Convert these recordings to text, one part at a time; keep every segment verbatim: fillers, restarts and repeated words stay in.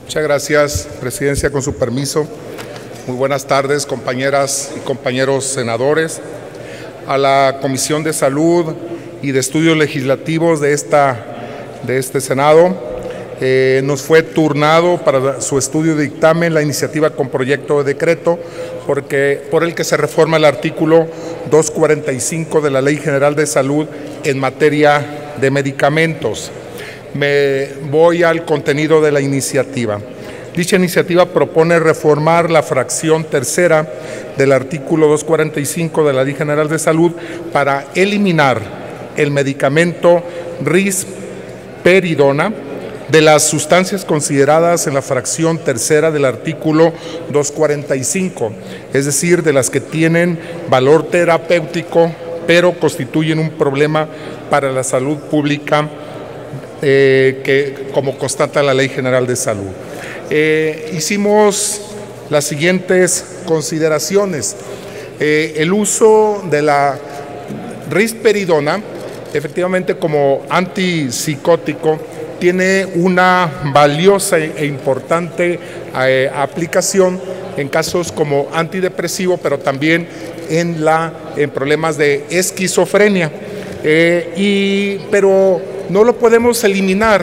Muchas gracias, Presidencia, con su permiso. Muy buenas tardes, compañeras y compañeros senadores. A la Comisión de Salud y de Estudios Legislativos de, esta, de este Senado, eh, nos fue turnado para su estudio de dictamen la iniciativa con proyecto de decreto porque, por el que se reforma el artículo doscientos cuarenta y cinco de la Ley General de Salud en materia de medicamentos. Me voy al contenido de la iniciativa. Dicha iniciativa propone reformar la fracción tercera del artículo doscientos cuarenta y cinco de la Ley General de Salud para eliminar el medicamento risperidona de las sustancias consideradas en la fracción tercera del artículo doscientos cuarenta y cinco, es decir, de las que tienen valor terapéutico, pero constituyen un problema para la salud pública, eh, que, como constata la Ley General de Salud. Eh, hicimos las siguientes consideraciones. Eh, el uso de la risperidona, efectivamente, como antipsicótico, tiene una valiosa e importante eh, aplicación en casos como antidepresivo, pero también en, la, en problemas de esquizofrenia. Eh, y, pero no lo podemos eliminar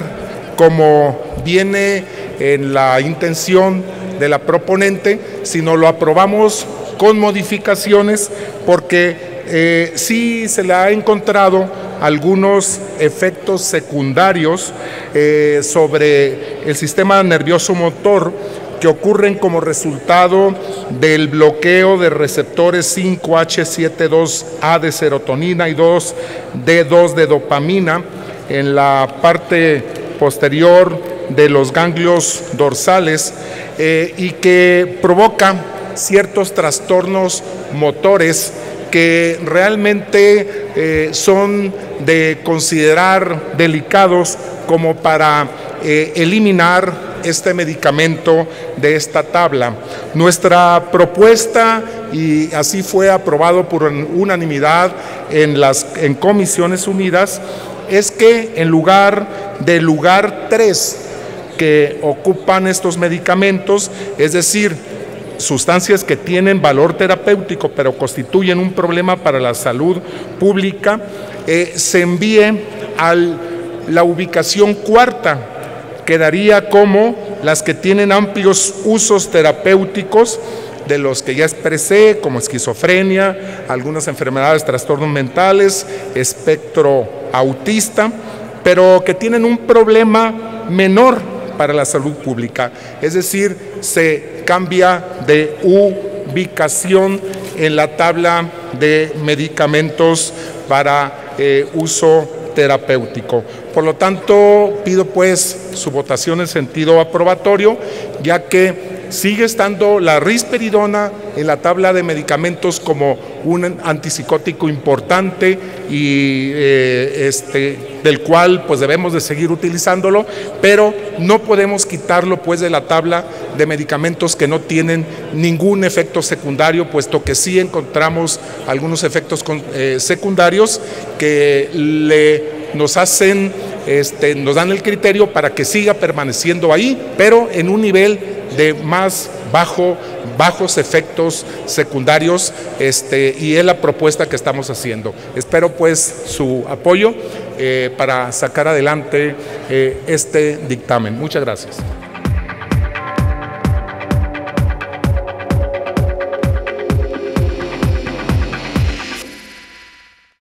como viene en la intención de la proponente, sino lo aprobamos con modificaciones porque eh, sí se le ha encontrado algunos efectos secundarios eh, sobre el sistema nervioso motor que ocurren como resultado del bloqueo de receptores cinco H siete dos A de serotonina y dos D dos de dopamina en la parte posterior de los ganglios dorsales eh, y que provoca ciertos trastornos motores que realmente eh, son de considerar delicados como para eh, eliminar este medicamento de esta tabla. Nuestra propuesta, y así fue aprobado por unanimidad en las en Comisiones Unidas, es que en lugar del lugar tres que ocupan estos medicamentos, es decir, sustancias que tienen valor terapéutico pero constituyen un problema para la salud pública, eh, se envíe a la ubicación cuarta, quedaría como las que tienen amplios usos terapéuticos, de los que ya expresé, como esquizofrenia, algunas enfermedades, trastornos mentales, espectro autista, pero que tienen un problema menor para la salud pública, es decir, se cambia de ubicación en la tabla de medicamentos para eh, uso terapéutico. Por lo tanto, pido pues su votación en sentido aprobatorio, ya que sigue estando la risperidona en la tabla de medicamentos como un antipsicótico importante y eh, este, del cual pues debemos de seguir utilizándolo, pero no podemos quitarlo pues de la tabla de medicamentos que no tienen ningún efecto secundario, puesto que sí encontramos algunos efectos con, eh, secundarios que le, nos hacen, este, nos dan el criterio para que siga permaneciendo ahí, pero en un nivel de más bajo, bajos efectos secundarios, este, y es la propuesta que estamos haciendo. Espero pues su apoyo eh, para sacar adelante eh, este dictamen. Muchas gracias.